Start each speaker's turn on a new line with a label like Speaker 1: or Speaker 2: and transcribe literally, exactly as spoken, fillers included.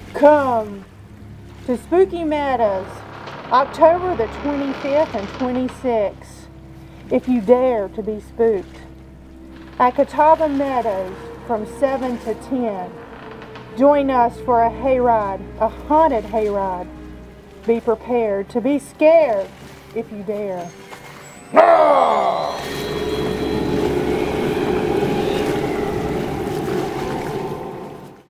Speaker 1: Come to Spooky Meadows, October the twenty-fifth and twenty-sixth, if you dare to be spooked. At Catawba Meadows from seven to ten. Join us for a hayride, a haunted hayride. Be prepared to be scared if you dare.
Speaker 2: No!